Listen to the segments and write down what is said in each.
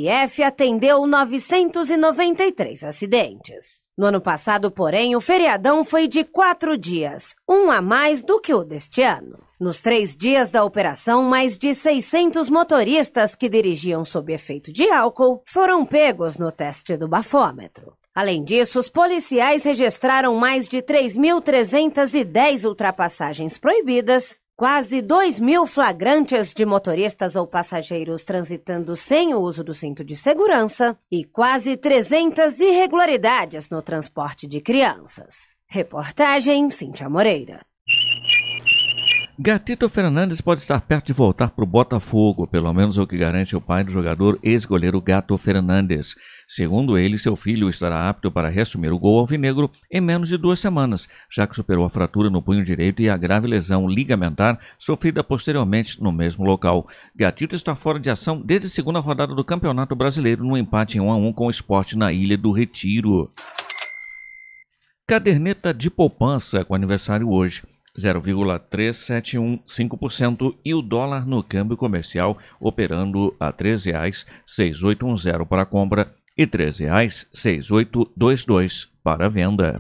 PRF atendeu 993 acidentes. No ano passado, porém, o feriadão foi de 4 dias, um a mais do que o deste ano. Nos 3 dias da operação, mais de 600 motoristas que dirigiam sob efeito de álcool foram pegos no teste do bafômetro. Além disso, os policiais registraram mais de 3.310 ultrapassagens proibidas, quase 2.000 flagrantes de motoristas ou passageiros transitando sem o uso do cinto de segurança e quase 300 irregularidades no transporte de crianças. Reportagem Cíntia Moreira. Gatito Fernandes pode estar perto de voltar para o Botafogo, pelo menos é o que garante o pai do jogador ex-goleiro Gato Fernandes. Segundo ele, seu filho estará apto para reassumir o gol alvinegro em menos de 2 semanas, já que superou a fratura no punho direito e a grave lesão ligamentar sofrida posteriormente no mesmo local. Gatito está fora de ação desde a segunda rodada do Campeonato Brasileiro no empate em 1-1 com o Sport na Ilha do Retiro. Caderneta de poupança com aniversário hoje. 0,3715% e o dólar no câmbio comercial operando a R$ 13,6810 para a compra e R$ 13,6822 para a venda.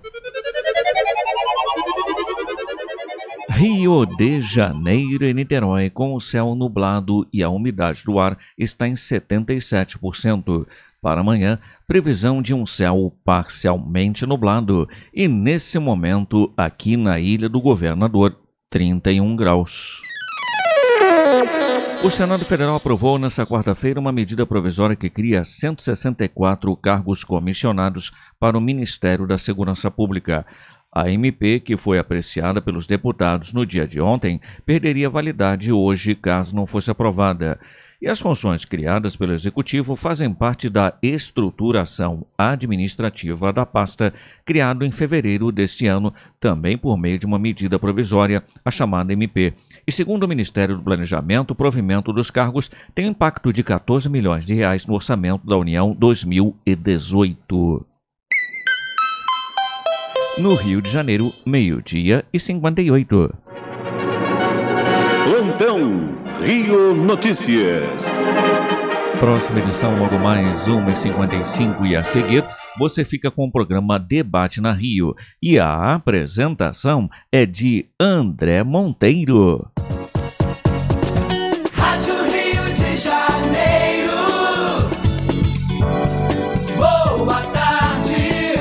Rio de Janeiro e Niterói, com o céu nublado e a umidade do ar está em 77%. Para amanhã, previsão de um céu parcialmente nublado e, nesse momento, aqui na Ilha do Governador, 31 graus. O Senado Federal aprovou nesta quarta-feira uma medida provisória que cria 164 cargos comissionados para o Ministério da Segurança Pública. A MP, que foi apreciada pelos deputados no dia de ontem, perderia validade hoje caso não fosse aprovada. E as funções criadas pelo Executivo fazem parte da estruturação administrativa da pasta, criado em fevereiro deste ano, também por meio de uma medida provisória, a chamada MP. E segundo o Ministério do Planejamento, o provimento dos cargos tem um impacto de R$ 14 milhões no orçamento da União 2018. No Rio de Janeiro, 12h58. Plantão Rio Notícias. Próxima edição logo mais 1h55 e a seguir você fica com o programa Debate na Rio. E a apresentação é de André Monteiro. Rádio Rio de Janeiro. Boa tarde.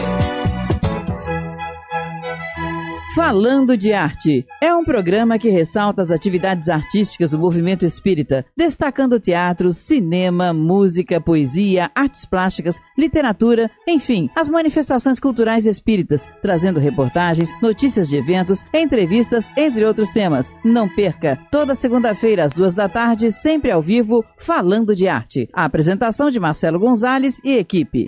Falando de Arte é um programa que ressalta as atividades artísticas do movimento espírita, destacando teatro, cinema, música, poesia, artes plásticas, literatura, enfim, as manifestações culturais espíritas, trazendo reportagens, notícias de eventos, entrevistas, entre outros temas. Não perca, toda segunda-feira às 14h, sempre ao vivo, Falando de Arte. A apresentação de Marcelo Gonzalez e equipe.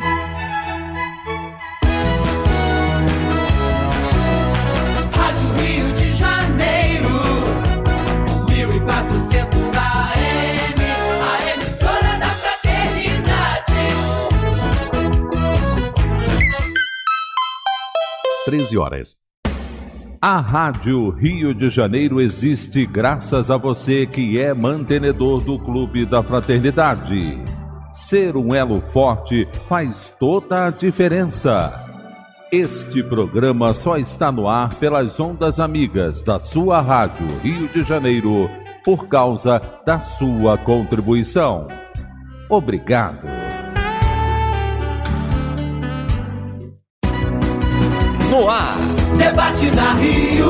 AM, a emissora da Fraternidade. 13h. A Rádio Rio de Janeiro existe graças a você que é mantenedor do Clube da Fraternidade. Ser um elo forte faz toda a diferença. Este programa só está no ar pelas ondas amigas da sua Rádio Rio de Janeiro, por causa da sua contribuição. Obrigado. No ar, Debate na Rio.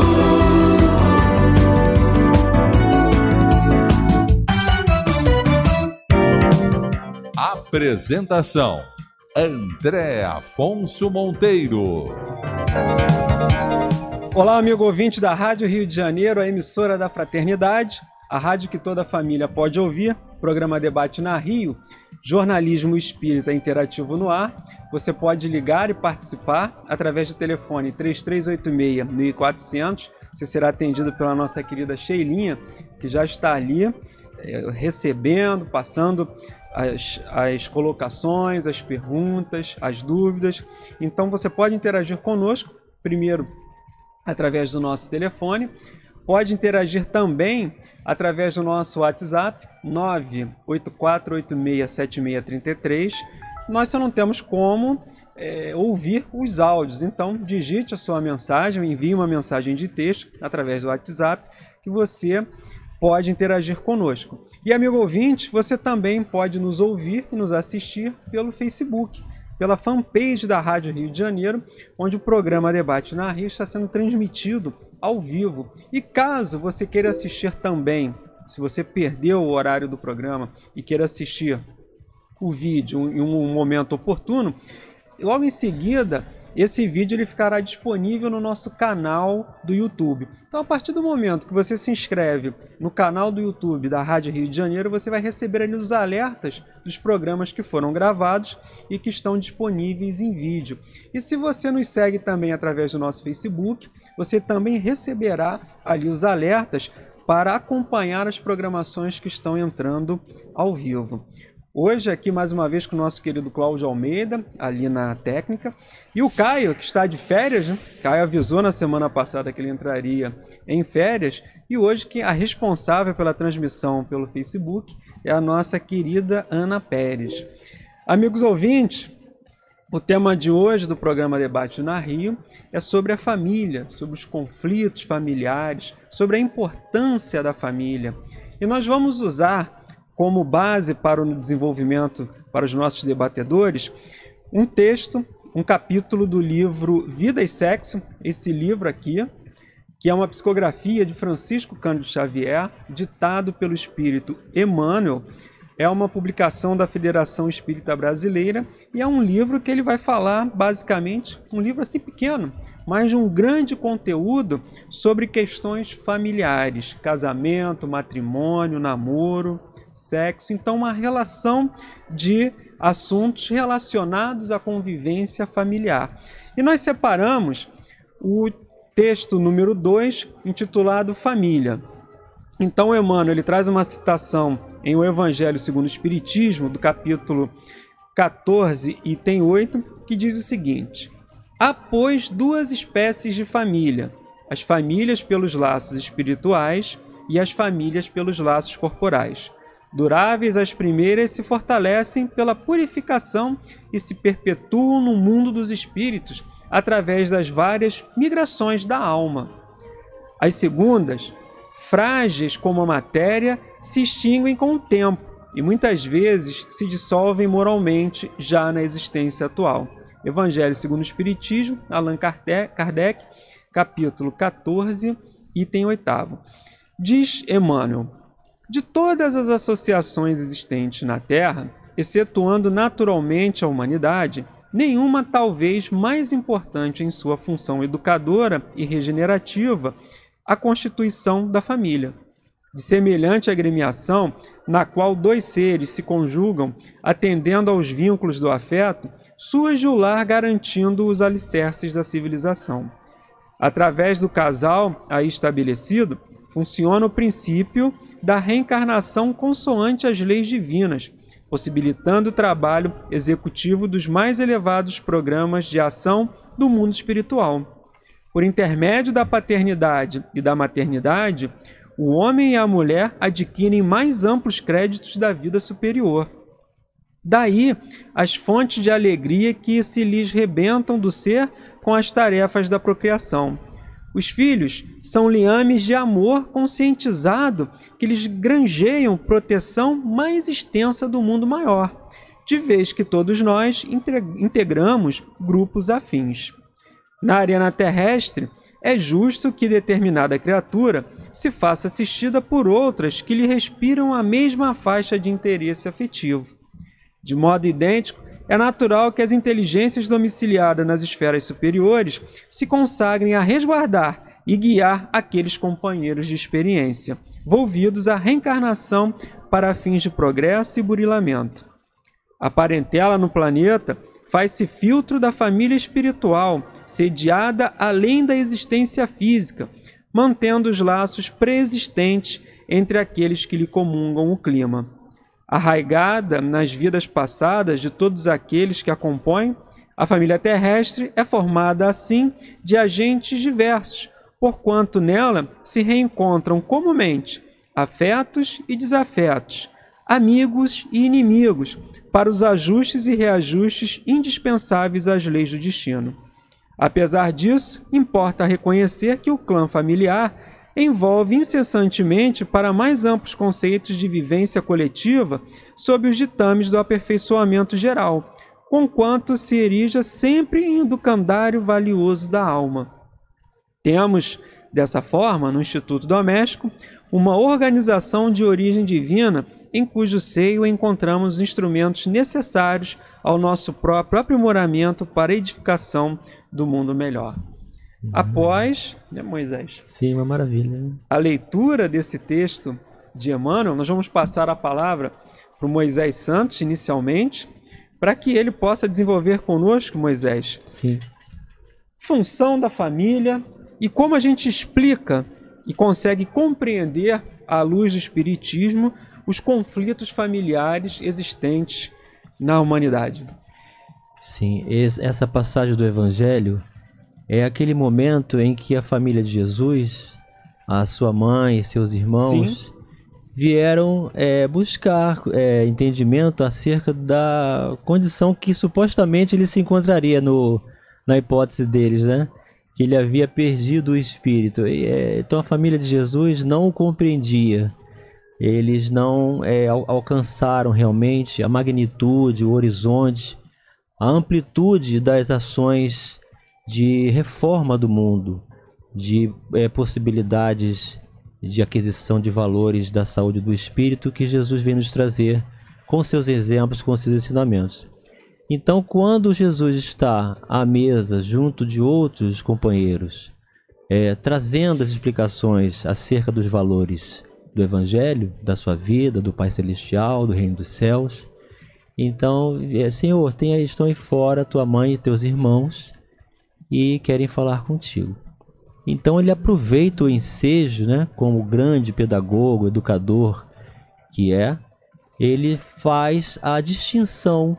Apresentação: André Afonso Monteiro. Olá, amigo ouvinte da Rádio Rio de Janeiro, a emissora da Fraternidade, a rádio que toda a família pode ouvir, programa Debate na Rio, jornalismo espírita interativo no ar. Você pode ligar e participar através do telefone 3386-1400. Você será atendido pela nossa querida Sheilinha, que já está ali recebendo, passando as colocações, as perguntas, as dúvidas. Então você pode interagir conosco, primeiro através do nosso telefone, pode interagir também através do nosso WhatsApp 984867633. Nós só não temos como ouvir os áudios, então digite a sua mensagem, envie uma mensagem de texto através do WhatsApp que você pode interagir conosco. E amigo ouvinte, você também pode nos ouvir e nos assistir pelo Facebook, pela fanpage da Rádio Rio de Janeiro, onde o programa Debate na Rio está sendo transmitido ao vivo. E caso você queira assistir também, se você perdeu o horário do programa e queira assistir o vídeo em um momento oportuno, logo em seguida esse vídeo ele ficará disponível no nosso canal do YouTube. Então, a partir do momento que você se inscreve no canal do YouTube da Rádio Rio de Janeiro, você vai receber ali os alertas dos programas que foram gravados e que estão disponíveis em vídeo. E se você nos segue também através do nosso Facebook, você também receberá ali os alertas para acompanhar as programações que estão entrando ao vivo. Hoje aqui mais uma vez com o nosso querido Cláudio Almeida, ali na técnica, e o Caio, que está de férias, né? Caio avisou na semana passada que ele entraria em férias, e hoje que a responsável pela transmissão pelo Facebook é a nossa querida Ana Pérez. Amigos ouvintes, o tema de hoje do programa Debate na Rio é sobre a família, sobre os conflitos familiares, sobre a importância da família. E nós vamos usar como base para o desenvolvimento para os nossos debatedores, um texto, um capítulo do livro Vida e Sexo, esse livro aqui, que é uma psicografia de Francisco Cândido Xavier, ditado pelo espírito Emmanuel, é uma publicação da Federação Espírita Brasileira e é um livro que ele vai falar, basicamente, um livro assim pequeno, mas de um grande conteúdo sobre questões familiares, casamento, matrimônio, namoro, sexo, então uma relação de assuntos relacionados à convivência familiar. E nós separamos o texto número 2, intitulado Família. Então Emmanuel ele traz uma citação em O Evangelho segundo o Espiritismo, do capítulo 14, item 8, que diz o seguinte: há, pois, duas espécies de família, as famílias pelos laços espirituais e as famílias pelos laços corporais. Duráveis as primeiras se fortalecem pela purificação e se perpetuam no mundo dos espíritos através das várias migrações da alma. As segundas, frágeis como a matéria, se extinguem com o tempo e muitas vezes se dissolvem moralmente já na existência atual. Evangelho segundo o Espiritismo, Allan Kardec, capítulo 14, item 8. Diz Emmanuel: de todas as associações existentes na Terra, excetuando naturalmente a humanidade, nenhuma talvez mais importante em sua função educadora e regenerativa, a constituição da família. De semelhante agremiação, na qual dois seres se conjugam, atendendo aos vínculos do afeto, surge o lar garantindo os alicerces da civilização. Através do casal aí estabelecido, funciona o princípio da reencarnação consoante as leis divinas, possibilitando o trabalho executivo dos mais elevados programas de ação do mundo espiritual. Por intermédio da paternidade e da maternidade, o homem e a mulher adquirem mais amplos créditos da vida superior. Daí as fontes de alegria que se lhes rebentam do ser com as tarefas da procriação. Os filhos são liames de amor conscientizado que lhes granjeiam proteção mais extensa do mundo maior, de vez que todos nós integramos grupos afins. Na arena terrestre, é justo que determinada criatura se faça assistida por outras que lhe respiram a mesma faixa de interesse afetivo. De modo idêntico, é natural que as inteligências domiciliadas nas esferas superiores se consagrem a resguardar e guiar aqueles companheiros de experiência, volvidos à reencarnação para fins de progresso e burilamento. A parentela no planeta faz-se filtro da família espiritual, sediada além da existência física, mantendo os laços preexistentes entre aqueles que lhe comungam o clima. Arraigada nas vidas passadas de todos aqueles que a compõem, a família terrestre é formada, assim, de agentes diversos, porquanto nela se reencontram comumente afetos e desafetos, amigos e inimigos, para os ajustes e reajustes indispensáveis às leis do destino. Apesar disso, importa reconhecer que o clã familiar envolve incessantemente para mais amplos conceitos de vivência coletiva sob os ditames do aperfeiçoamento geral, conquanto se erija sempre em educandário valioso da alma. Temos, dessa forma, no Instituto Doméstico, uma organização de origem divina em cujo seio encontramos os instrumentos necessários ao nosso próprio aprimoramento para a edificação do mundo melhor. Após, né, Moisés? Sim, uma maravilha. Né? A leitura desse texto de Emmanuel, nós vamos passar a palavra para o Moisés Santos, inicialmente, para que ele possa desenvolver conosco, Moisés, sim, função da família e como a gente explica e consegue compreender, à luz do Espiritismo, os conflitos familiares existentes na humanidade. Sim, essa passagem do Evangelho é aquele momento em que a família de Jesus, a sua mãe e seus irmãos, sim, vieram buscar entendimento acerca da condição que supostamente ele se encontraria na hipótese deles, né? Que ele havia perdido o espírito. Então a família de Jesus não o compreendia. Eles não alcançaram realmente a magnitude, o horizonte, a amplitude das ações de reforma do mundo, de possibilidades de aquisição de valores da saúde do espírito que Jesus vem nos trazer com seus exemplos, com seus ensinamentos. Então, quando Jesus está à mesa junto de outros companheiros, trazendo as explicações acerca dos valores do Evangelho, da sua vida, do Pai Celestial, do Reino dos Céus, então, Senhor, estão aí fora tua mãe e teus irmãos e querem falar contigo. Então ele aproveita o ensejo, né, como grande pedagogo, educador que ele faz a distinção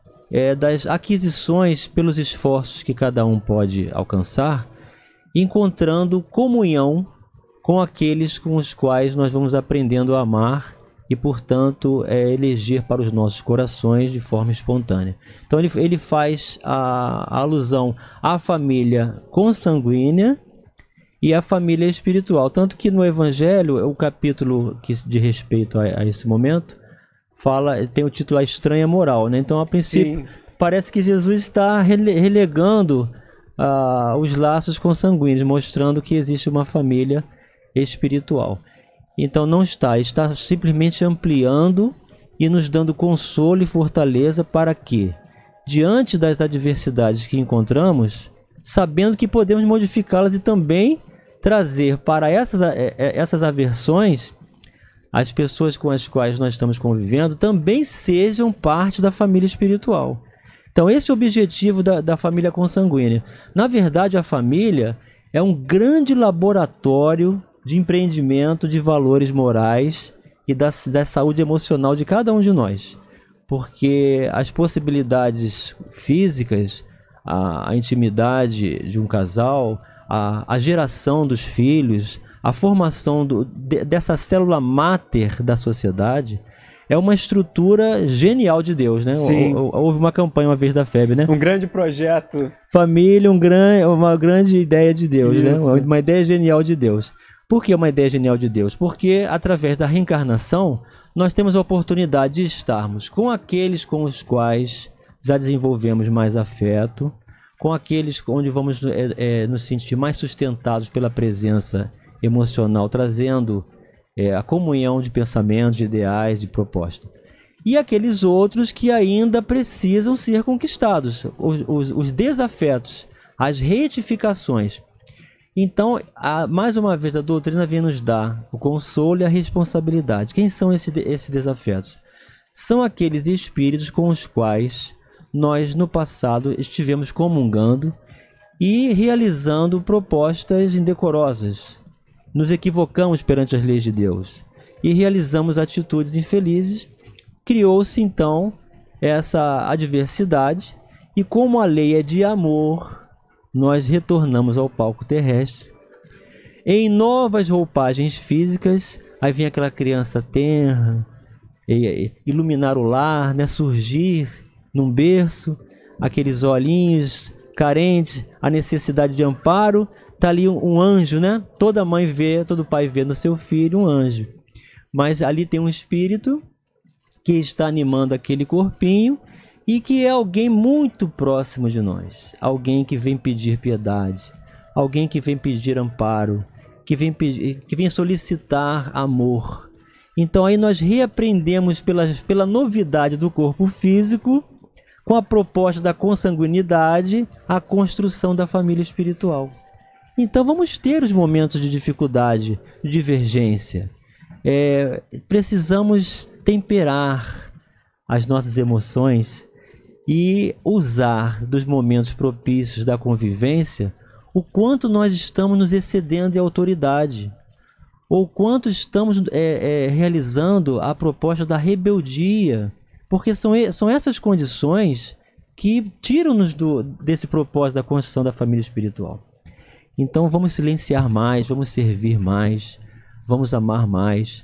das aquisições pelos esforços que cada um pode alcançar, encontrando comunhão com aqueles com os quais nós vamos aprendendo a amar e, portanto, eleger para os nossos corações de forma espontânea. Então ele faz a alusão à família consanguínea e à família espiritual. Tanto que no Evangelho, o capítulo que de respeito a esse momento, tem o título A Estranha Moral, né? Então, a princípio, sim, parece que Jesus está relegando os laços consanguíneos, mostrando que existe uma família espiritual. Então não está simplesmente ampliando e nos dando consolo e fortaleza para que, diante das adversidades que encontramos, sabendo que podemos modificá-las e também trazer para essas aversões, as pessoas com as quais nós estamos convivendo também sejam parte da família espiritual. Então esse é o objetivo da família consanguínea. Na verdade, a família é um grande laboratório de empreendimento de valores morais e da saúde emocional de cada um de nós. Porque as possibilidades físicas, a intimidade de um casal, a geração dos filhos, a formação dessa célula máter da sociedade é uma estrutura genial de Deus, né? Houve uma campanha uma vez da FEB, né? Um grande projeto. Família, uma grande ideia de Deus, né? Uma ideia genial de Deus. Por que uma ideia genial de Deus? Porque através da reencarnação nós temos a oportunidade de estarmos com aqueles com os quais já desenvolvemos mais afeto, com aqueles onde vamos nos sentir mais sustentados pela presença emocional, trazendo a comunhão de pensamentos, de ideais, de propostas. E aqueles outros que ainda precisam ser conquistados, os desafetos, as retificações. Então, mais uma vez, a doutrina vem nos dar o consolo e a responsabilidade. Quem são esses desafetos? São aqueles espíritos com os quais nós, no passado, estivemos comungando e realizando propostas indecorosas. Nos equivocamos perante as leis de Deus e realizamos atitudes infelizes. Criou-se, então, essa adversidade e, como a lei é de amor, nós retornamos ao palco terrestre em novas roupagens físicas. Aí vem aquela criança tenra, iluminar o lar, né? Surgir num berço, aqueles olhinhos carentes, a necessidade de amparo. Tá ali um anjo, né? Toda mãe vê, todo pai vê no seu filho um anjo. Mas ali tem um espírito que está animando aquele corpinho e que é alguém muito próximo de nós. Alguém que vem pedir piedade, alguém que vem pedir amparo, que vem solicitar amor. Então aí nós reaprendemos pela novidade do corpo físico, com a proposta da consanguinidade, a construção da família espiritual. Então vamos ter os momentos de dificuldade, de divergência. Precisamos temperar as nossas emoções e usar dos momentos propícios da convivência o quanto nós estamos nos excedendo em autoridade, ou quanto estamos realizando a proposta da rebeldia, porque são essas condições que tiram-nos desse propósito da construção da família espiritual. Então vamos silenciar mais, vamos servir mais, vamos amar mais,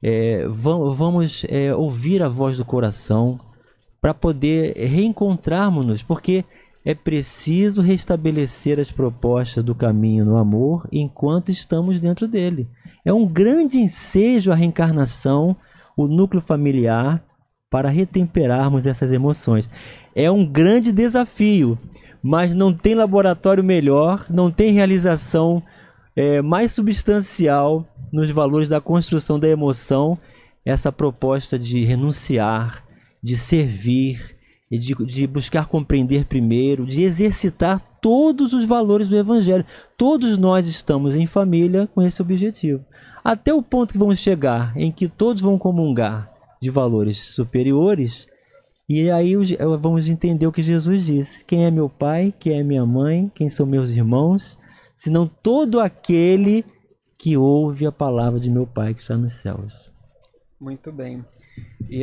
vamos ouvir a voz do coração para poder reencontrarmos-nos, porque é preciso restabelecer as propostas do caminho no amor enquanto estamos dentro dele. É um grande ensejo a reencarnação, o núcleo familiar, para retemperarmos essas emoções. É um grande desafio, mas não tem laboratório melhor, não tem realização mais substancial nos valores da construção da emoção, essa proposta de renunciar, de servir, e de buscar compreender primeiro, de exercitar todos os valores do Evangelho. Todos nós estamos em família com esse objetivo. Até o ponto que vamos chegar em que todos vão comungar de valores superiores, e aí vamos entender o que Jesus disse: quem é meu pai, quem é minha mãe, quem são meus irmãos, senão todo aquele que ouve a palavra de meu pai que está nos céus. Muito bem. E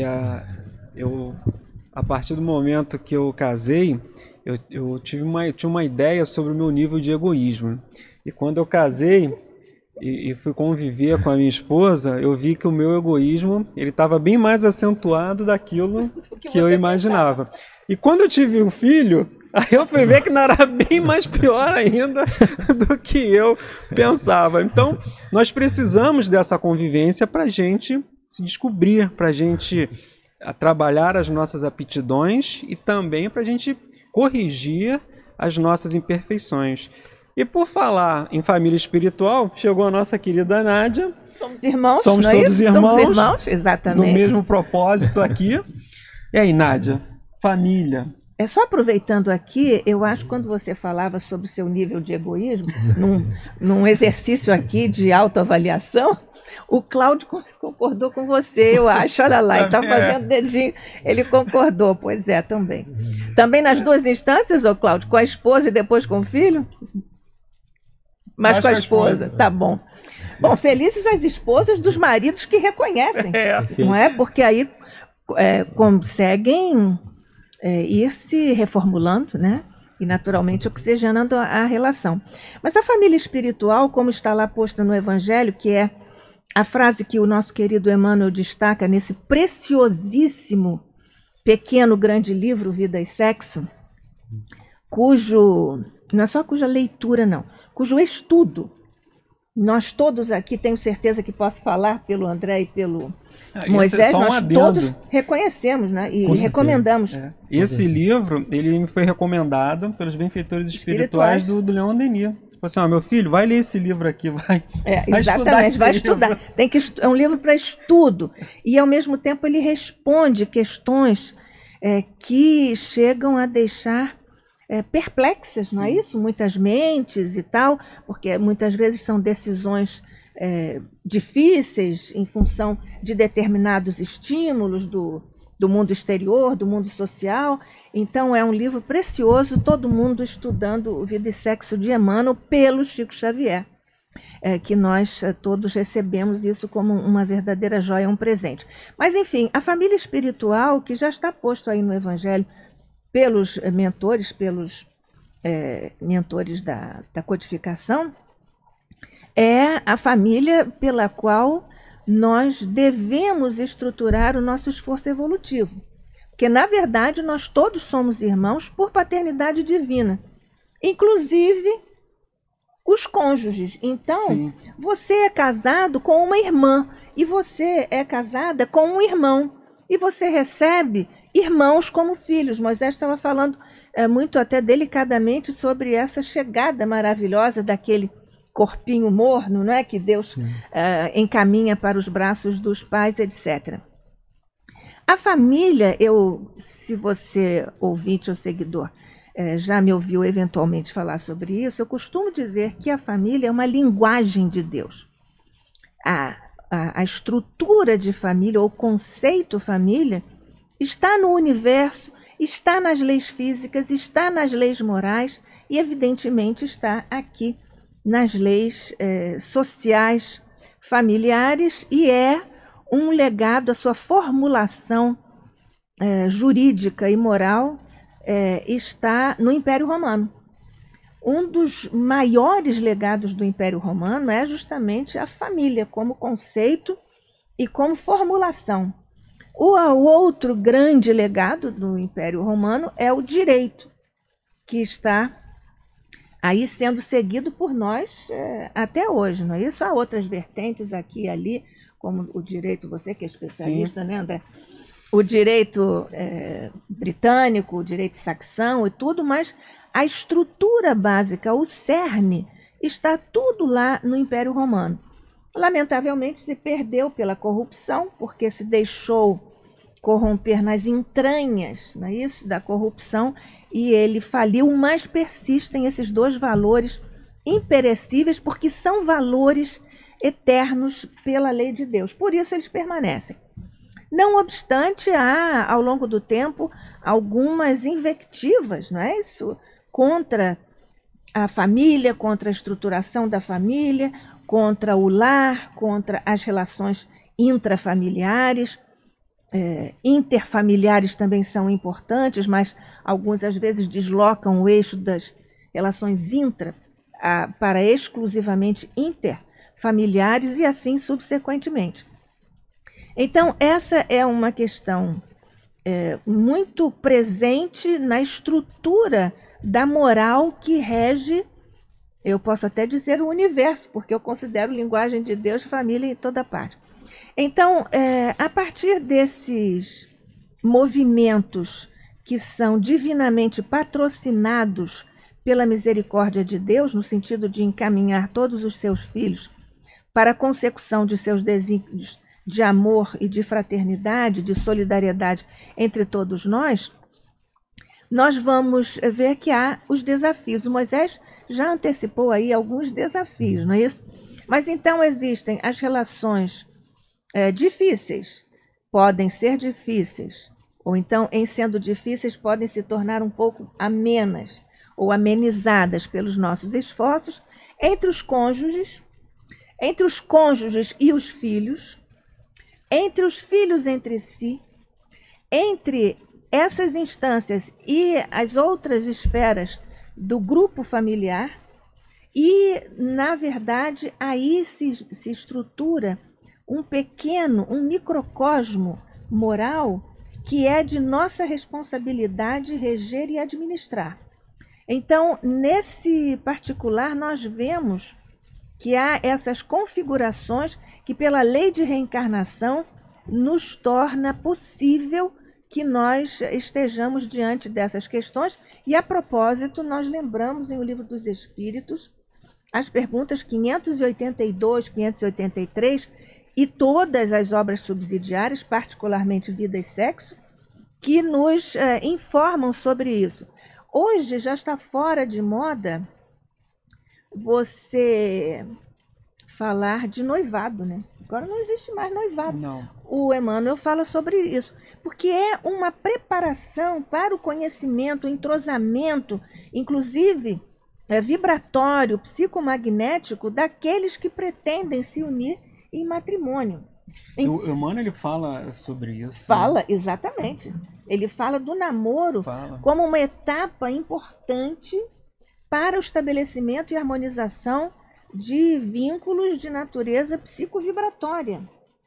a partir do momento que eu casei, eu tinha uma ideia sobre o meu nível de egoísmo. E quando eu casei e fui conviver com a minha esposa, eu vi que o meu egoísmo estava bem mais acentuado daquilo que eu imaginava. E quando eu tive um filho, aí eu fui ver que não era bem mais pior ainda do que eu pensava. Então, nós precisamos dessa convivência para a gente se descobrir, para a gente trabalhar as nossas aptidões e também para a gente corrigir as nossas imperfeições. E por falar em família espiritual, chegou a nossa querida Nádia. Somos irmãos, somos não todos é isso? irmãos. Somos irmãos, exatamente. No mesmo propósito aqui. E aí, Nádia, família. É só aproveitando aqui, eu acho que quando você falava sobre o seu nível de egoísmo, num exercício aqui de autoavaliação, o Cláudio concordou com você, eu acho. Olha lá, ele está fazendo dedinho. Ele concordou, pois é, também. Também nas duas instâncias, ô Cláudio, com a esposa e depois com o filho? Mas com a esposa, tá bom. Bom, felizes as esposas dos maridos que reconhecem, não é? Porque aí conseguem ir se reformulando, né? E naturalmente oxigenando a relação. Mas a família espiritual, como está lá posta no Evangelho, que é a frase que o nosso querido Emmanuel destaca nesse preciosíssimo pequeno grande livro, Vida e Sexo, não é só cuja leitura, não, cujo estudo, nós todos aqui, tenho certeza que posso falar pelo André e pelo Moisés, nós todos reconhecemos, né? E recomendamos. Esse livro, ele me foi recomendado pelos benfeitores espirituais do Leon Denis. Tipo assim, meu filho, vai ler esse livro aqui, vai exatamente, vai estudar. É um livro para estudo. E, ao mesmo tempo, ele responde questões que chegam a deixar perplexas, não é isso? Muitas mentes e tal, porque muitas vezes são decisões difíceis em função de determinados estímulos do mundo exterior, do mundo social. Então é um livro precioso, todo mundo estudando o Vida e Sexo de Emmanuel pelo Chico Xavier, que nós todos recebemos isso como uma verdadeira joia, um presente. Mas enfim, a família espiritual, que já está posto aí no Evangelho pelos mentores, da codificação, é a família pela qual nós devemos estruturar o nosso esforço evolutivo. Porque, na verdade, nós todos somos irmãos por paternidade divina, inclusive os cônjuges. Então, sim, você é casado com uma irmã e você é casada com um irmão. E você recebe irmãos como filhos. Moisés estava falando muito até delicadamente sobre essa chegada maravilhosa daquele corpinho morno, não é? Que Deus encaminha para os braços dos pais, etc. A família, se você, ouvinte ou seguidor, já me ouviu eventualmente falar sobre isso, eu costumo dizer que a família é uma linguagem de Deus. A estrutura de família, ou conceito família, está no universo, está nas leis físicas, está nas leis morais e, evidentemente, está aqui nas leis sociais familiares, e é um legado, a sua formulação jurídica e moral está no Império Romano. Um dos maiores legados do Império Romano é justamente a família como conceito e como formulação. O outro grande legado do Império Romano é o direito, que está aí sendo seguido por nós até hoje, não é isso? Há outras vertentes aqui e ali, como o direito, você que é especialista, sim, né, André? O direito britânico, o direito saxão e tudo, mas a estrutura básica, o cerne, está tudo lá no Império Romano. Lamentavelmente se perdeu pela corrupção, porque se deixou corromper nas entranhas, não é isso, da corrupção, e ele faliu, mas persistem esses dois valores imperecíveis, porque são valores eternos pela lei de Deus. Por isso eles permanecem. Não obstante, há, ao longo do tempo, algumas invectivas, não é isso? Contra a família, contra a estruturação da família, contra o lar, contra as relações intrafamiliares. Interfamiliares também são importantes, mas alguns às vezes deslocam o eixo das relações intra para exclusivamente interfamiliares e assim subsequentemente. Então, essa é uma questão muito presente na estrutura da moral que rege, eu posso até dizer, o universo, porque eu considero linguagem de Deus família em toda parte. Então, a partir desses movimentos que são divinamente patrocinados pela misericórdia de Deus, no sentido de encaminhar todos os seus filhos para a consecução de seus desígnios de amor e de fraternidade, de solidariedade entre todos nós, nós vamos ver que há os desafios. O Moisés já antecipou aí alguns desafios, não é isso? Mas então existem as relações difíceis, podem ser difíceis, ou então, em sendo difíceis, podem se tornar um pouco amenas ou amenizadas pelos nossos esforços entre os cônjuges e os filhos, entre os filhos entre si, entre essas instâncias e as outras esferas do grupo familiar, e, na verdade, aí se estrutura um microcosmo moral que é de nossa responsabilidade reger e administrar. Então, nesse particular, nós vemos que há essas configurações que, pela lei de reencarnação, nos torna possível que nós estejamos diante dessas questões. E, a propósito, nós lembramos em O Livro dos Espíritos as perguntas 582, 583 e todas as obras subsidiárias, particularmente Vida e Sexo, que nos informam sobre isso. Hoje já está fora de moda você falar de noivado, né? Agora não existe mais noivado. Não. O Emmanuel fala sobre isso, porque é uma preparação para o conhecimento, o entrosamento, inclusive vibratório, psicomagnético, daqueles que pretendem se unir em matrimônio. O Emmanuel, ele fala sobre isso. Fala, exatamente. Ele fala do namoro como uma etapa importante para o estabelecimento e harmonização de vínculos de natureza psicovibratória.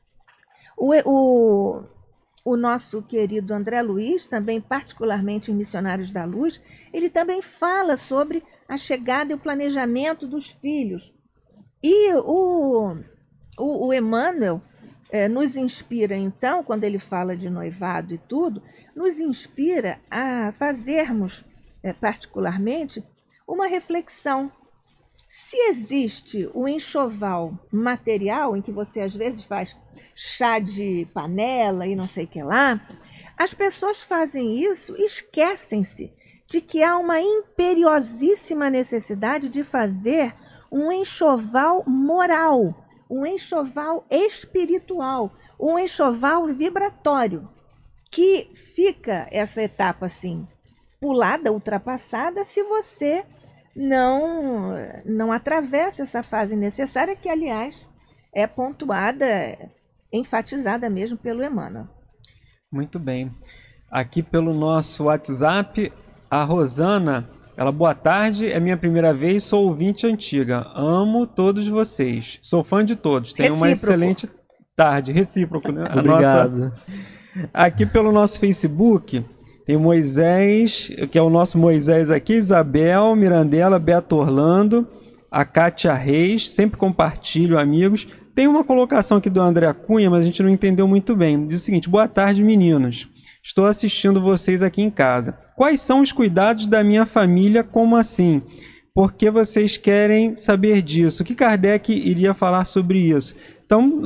O nosso querido André Luiz, também particularmente em Missionários da Luz, ele também fala sobre a chegada e o planejamento dos filhos. E o Emmanuel nos inspira, então, quando ele fala de noivado e tudo, nos inspira a fazermos, particularmente, uma reflexão. Se existe o enxoval material, em que você às vezes faz chá de panela e não sei o que lá, as pessoas fazem isso e esquecem-se de que há uma imperiosíssima necessidade de fazer um enxoval moral, um enxoval espiritual, um enxoval vibratório, que fica essa etapa assim, pulada, ultrapassada, se você não atravessa essa fase necessária, que, aliás, é pontuada, enfatizada mesmo pelo Emmanuel. Muito bem. Aqui pelo nosso WhatsApp, a Rosana, ela, boa tarde, é minha primeira vez, sou ouvinte antiga, amo todos vocês, sou fã de todos, tenho uma excelente tarde, recíproco, né? Obrigado. Aqui pelo nosso Facebook, tem o Moisés, que é o nosso Moisés aqui, Isabel, Mirandela, Beto Orlando, a Kátia Reis, sempre compartilho, amigos. Tem uma colocação aqui do André Cunha, mas a gente não entendeu muito bem. Diz o seguinte: boa tarde, meninos. Estou assistindo vocês aqui em casa. Quais são os cuidados da minha família? Como assim? Por que vocês querem saber disso? O que Kardec iria falar sobre isso? Então,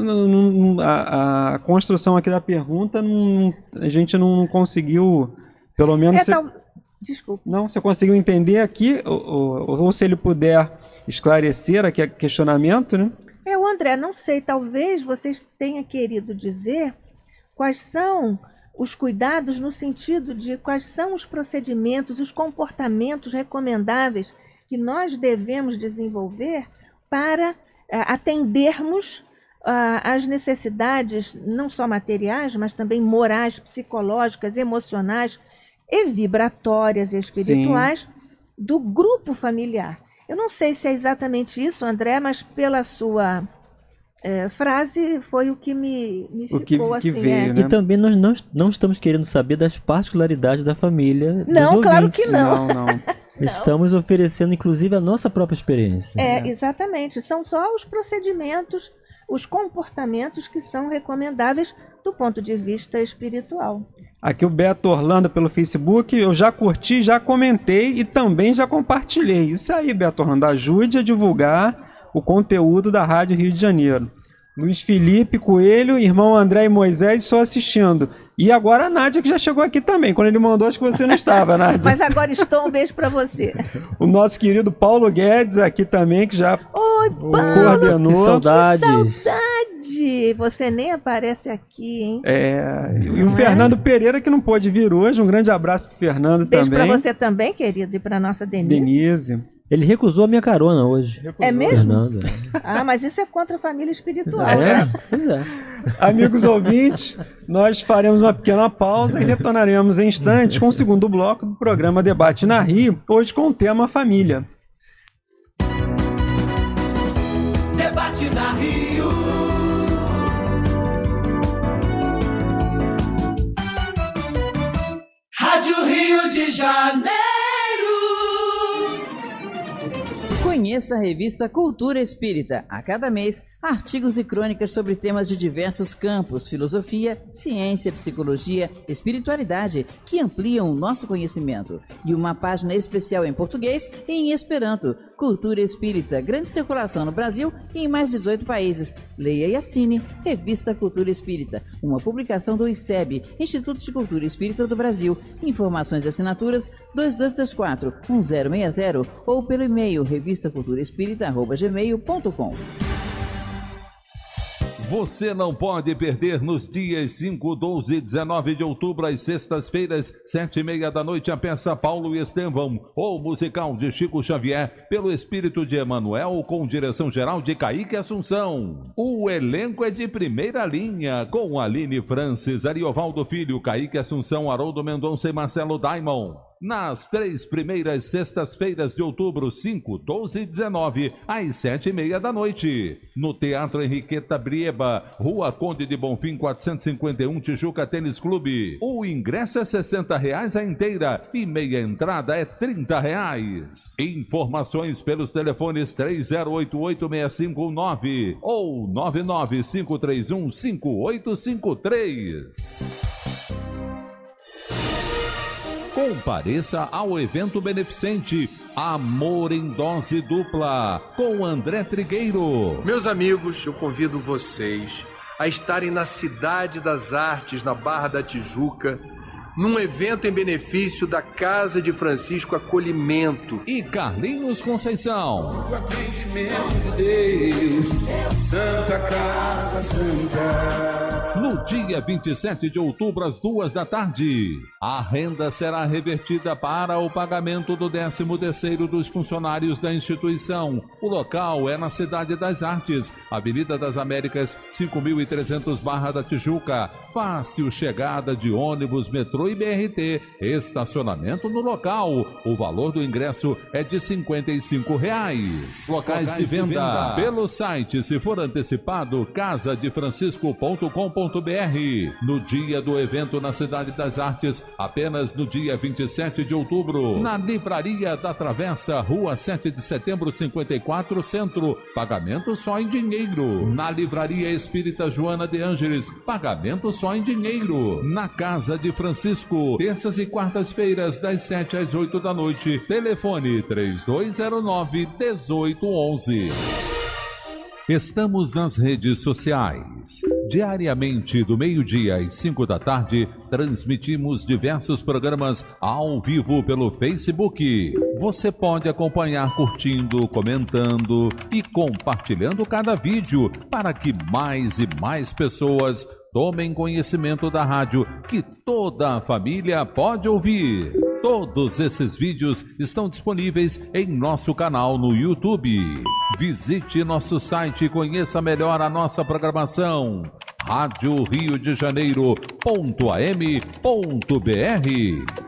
a construção aqui da pergunta, a gente não conseguiu, pelo menos... Desculpa. Não, você conseguiu entender aqui, ou se ele puder esclarecer aqui o questionamento, né? André, não sei, talvez vocês tenham querido dizer quais são os cuidados no sentido de quais são os procedimentos, os comportamentos recomendáveis que nós devemos desenvolver para atendermos as necessidades não só materiais, mas também morais, psicológicas, emocionais e vibratórias e espirituais do grupo familiar. Eu não sei se é exatamente isso, André, mas pela sua frase foi o que me ficou assim. Veio, né? E também nós não estamos querendo saber das particularidades da família. Não, dos claro ouvintes. que não. Estamos oferecendo, inclusive, a nossa própria experiência. Exatamente. São só os procedimentos, os comportamentos que são recomendáveis do ponto de vista espiritual. Aqui o Beto Orlando pelo Facebook, eu já curti, já comentei e também já compartilhei. Isso aí, Beto Orlando, ajude a divulgar o conteúdo da Rádio Rio de Janeiro. Luiz Felipe Coelho, irmão André e Moisés, estou assistindo. E agora a Nádia, que já chegou aqui também. Quando ele mandou, acho que você não estava, Nádia. Mas agora estou, um beijo para você. O nosso querido Paulo Guedes aqui também, que já coordenou. Que saudades. Que saudade! Você nem aparece aqui, hein? E o Fernando Pereira, que não pôde vir hoje. Um grande abraço para o Fernando beijo também. Beijo para você também, querido, e para nossa Denise. Ele recusou a minha carona hoje. É mesmo? Fernando. Mas isso é contra a família espiritual. Pois é. Amigos ouvintes, nós faremos uma pequena pausa e retornaremos em instantes com o segundo bloco do programa Debate na Rio, hoje com o tema família. Debate na Rio. Rádio Rio de Janeiro. Conheça a revista Cultura Espírita. A cada mês, artigos e crônicas sobre temas de diversos campos, filosofia, ciência, psicologia, espiritualidade, que ampliam o nosso conhecimento. E uma página especial em português e em Esperanto. Cultura Espírita, grande circulação no Brasil e em mais 18 países. Leia e assine Revista Cultura Espírita, uma publicação do ICEB, Instituto de Cultura Espírita do Brasil. Informações e assinaturas 2224-1060 ou pelo e-mail revistaculturaespírita@gmail.com. Você não pode perder nos dias 5, 12 e 19 de outubro, às sextas-feiras, 7h30 da noite, a peça Paulo e Estevão, o musical de Chico Xavier, pelo espírito de Emmanuel, com direção geral de Kaique Assunção. O elenco é de primeira linha, com Aline Francis, Ariovaldo Filho, Kaique Assunção, Haroldo Mendonça e Marcelo Daimon. Nas 3 primeiras sextas-feiras de outubro, 5, 12 e 19, às 7h30 da noite. No Teatro Henriqueta Brieba, Rua Conde de Bonfim, 451, Tijuca Tênis Clube. O ingresso é R$60 a inteira e meia entrada é R$30. Informações pelos telefones 3088-6519 ou 99531-5853. Compareça ao evento beneficente Amor em Dose Dupla, com André Trigueiro. Meus amigos, eu convido vocês a estarem na Cidade das Artes, na Barra da Tijuca, num evento em benefício da Casa de Francisco Acolhimento. E Carlinhos Conceição. O atendimento de Deus, Santa Casa Santa. No dia 27 de outubro, às 14h, a renda será revertida para o pagamento do 13º dos funcionários da instituição. O local é na Cidade das Artes, Avenida das Américas, 5.300 Barra da Tijuca. Fácil chegada de ônibus, metrô e BRT. Estacionamento no local. O valor do ingresso é de R$55. Locais de venda pelo site, se for antecipado, casadefrancisco.com.br. No dia do evento na Cidade das Artes, apenas no dia 27 de outubro, na Livraria da Travessa, Rua 7 de Setembro, 54, Centro. Pagamento só em dinheiro. Na Livraria Espírita Joana de Ângeles, pagamento só em dinheiro. Na Casa de Francisco, terças e quartas-feiras, das 7 às 8 da noite. Telefone 3209-1811. Estamos nas redes sociais. Diariamente, do meio-dia às 5 da tarde, transmitimos diversos programas ao vivo pelo Facebook. Você pode acompanhar curtindo, comentando e compartilhando cada vídeo para que mais e mais pessoas tomem conhecimento da rádio que toda a família pode ouvir. Todos esses vídeos estão disponíveis em nosso canal no YouTube. Visite nosso site e conheça melhor a nossa programação. Rádio Rio de Janeiro.am.br.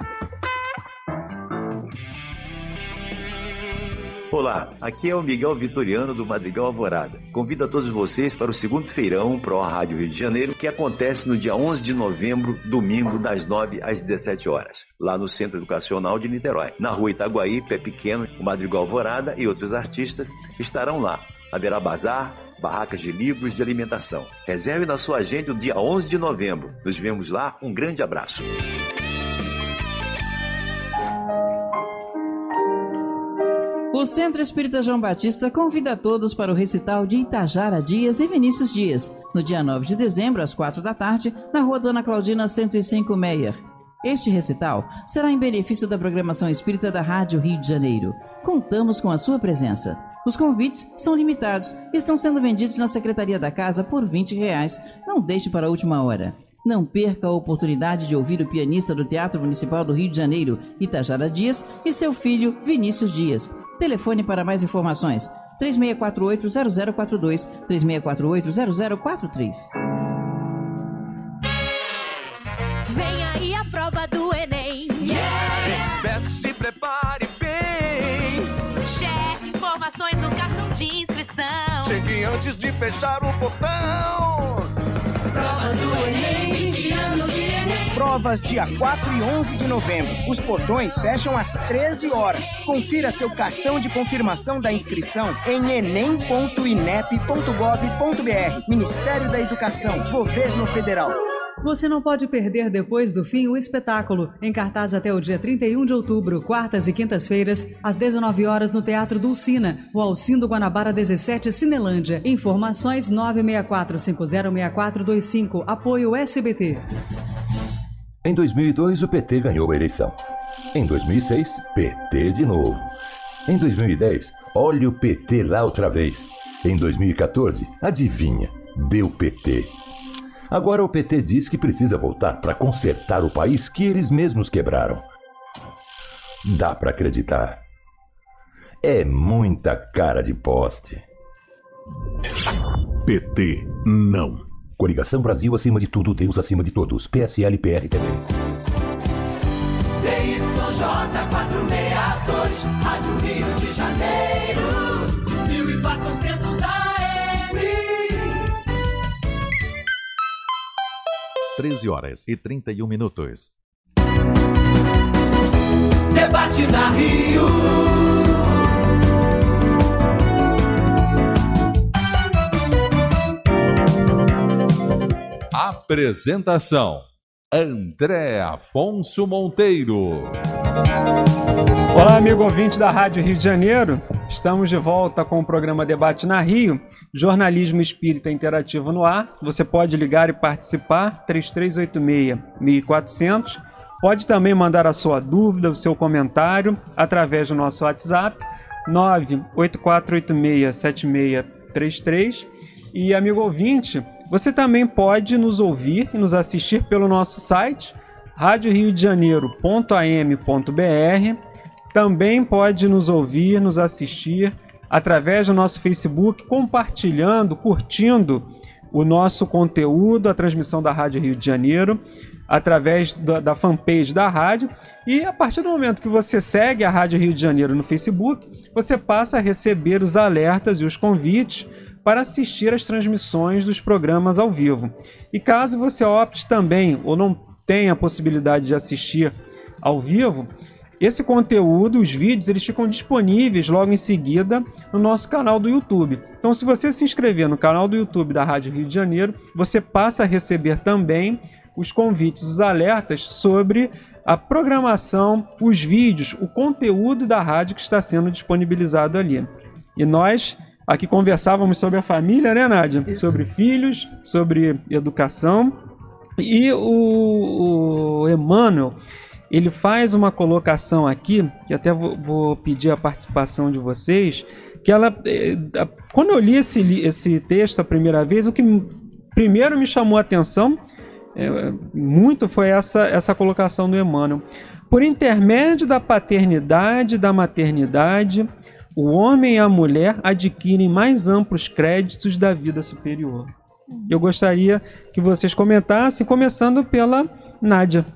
Olá, aqui é o Miguel Vitoriano do Madrigal Alvorada. Convido a todos vocês para o segundo feirão Pro Rádio Rio de Janeiro, que acontece no dia 11 de novembro, domingo, das 9 às 17 horas, lá no Centro Educacional de Niterói. Na Rua Itaguaí, Pé Pequeno, o Madrigal Alvorada e outros artistas estarão lá. Haverá bazar, barracas de livros de alimentação. Reserve na sua agenda o dia 11 de novembro. Nos vemos lá. Um grande abraço. O Centro Espírita João Batista convida todos para o recital de Itajara Dias e Vinícius Dias, no dia 9 de dezembro, às 4 da tarde, na Rua Dona Claudina 105 Meyer. Este recital será em benefício da programação espírita da Rádio Rio de Janeiro. Contamos com a sua presença. Os convites são limitados e estão sendo vendidos na Secretaria da Casa por R$20. Não deixe para a última hora. Não perca a oportunidade de ouvir o pianista do Teatro Municipal do Rio de Janeiro, Itajara Dias, e seu filho, Vinícius Dias. Telefone para mais informações: 3648-0042, 3648-0043. Vem aí a prova do Enem. Esperto, se prepare bem. Cheque informações no cartão de inscrição. Chegue antes de fechar o portão. Prova do Enem, 20 anos de Enem. Provas dia 4 e 11 de novembro. Os portões fecham às 13 horas. Confira seu cartão de confirmação da inscrição em enem.inep.gov.br. Ministério da Educação, Governo Federal. Você não pode perder depois do fim o espetáculo, em cartaz até o dia 31 de outubro, quartas e quintas-feiras, às 19 horas no Teatro Dulcina, o Alcindo Guanabara 17, Cinelândia. Informações 964-506425, apoio SBT. Em 2002, o PT ganhou a eleição. Em 2006, PT de novo. Em 2010, olha o PT lá outra vez. Em 2014, adivinha, deu PT. Agora o PT diz que precisa voltar para consertar o país que eles mesmos quebraram. Dá para acreditar. É muita cara de poste. PT, não. Coligação Brasil acima de tudo, Deus acima de todos. PSL, PRTB. J462, Rádio Rio de Janeiro, 1400 AM. 13h31. Debate na Rio. Apresentação: André Afonso Monteiro. Olá, amigo ouvinte da Rádio Rio de Janeiro. Estamos de volta com o programa Debate na Rio, jornalismo espírita interativo no ar. Você pode ligar e participar, 3386-1400. Pode também mandar a sua dúvida, o seu comentário, através do nosso WhatsApp, 984867633. E, amigo ouvinte, você também pode nos ouvir e nos assistir pelo nosso site, radioriodejaneiro.am.br. Também pode nos ouvir, nos assistir através do nosso Facebook, compartilhando, curtindo o nosso conteúdo, a transmissão da Rádio Rio de Janeiro, através da fanpage da rádio. E a partir do momento que você segue a Rádio Rio de Janeiro no Facebook, você passa a receber os alertas e os convites para assistir às transmissões dos programas ao vivo. E caso você opte também ou não tenha a possibilidade de assistir ao vivo, esse conteúdo, os vídeos, eles ficam disponíveis logo em seguida no nosso canal do YouTube. Então, se você se inscrever no canal do YouTube da Rádio Rio de Janeiro, você passa a receber também os convites, os alertas sobre a programação, os vídeos, o conteúdo da rádio que está sendo disponibilizado ali. E nós aqui conversávamos sobre a família, né, Nádia? Isso. Sobre filhos, sobre educação. E o Emmanuel, ele faz uma colocação aqui, que até vou pedir a participação de vocês, que quando eu li esse texto a primeira vez, o que primeiro me chamou a atenção muito foi essa colocação do Emmanuel. Por intermédio da paternidade e da maternidade, o homem e a mulher adquirem mais amplos créditos da vida superior. Eu gostaria que vocês comentassem, começando pela Nádia.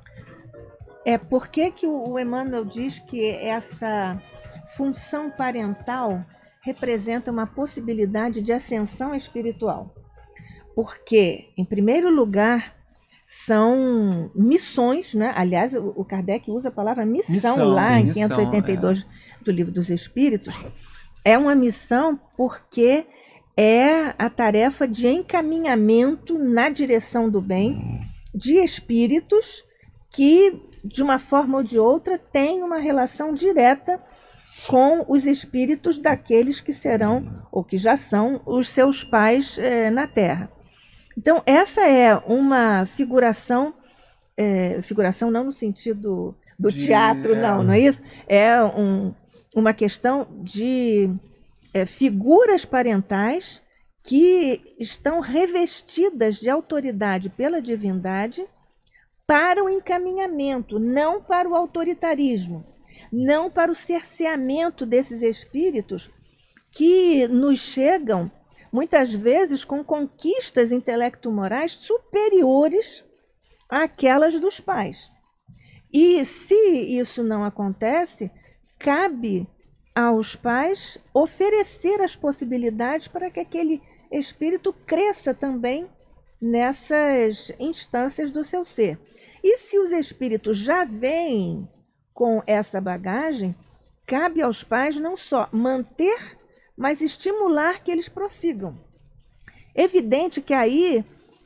Por que o Emmanuel diz que essa função parental representa uma possibilidade de ascensão espiritual? Porque, em primeiro lugar, são missões, né? Aliás, o Kardec usa a palavra missão lá em 582 do Livro dos Espíritos. É uma missão porque é a tarefa de encaminhamento na direção do bem de espíritos que, de uma forma ou de outra, têm uma relação direta com os espíritos daqueles que serão ou que já são os seus pais na Terra. Então, essa é uma figuração, figuração não no sentido do teatro, não é isso? É uma questão de figuras parentais que estão revestidas de autoridade pela divindade para o encaminhamento, não para o autoritarismo, não para o cerceamento desses espíritos que nos chegam muitas vezes com conquistas intelecto-morais superiores àquelas dos pais. E se isso não acontece, cabe aos pais oferecer as possibilidades para que aquele espírito cresça também nessas instâncias do seu ser. E se os espíritos já vêm com essa bagagem, cabe aos pais não só manter, mas estimular que eles prossigam. Evidente que aí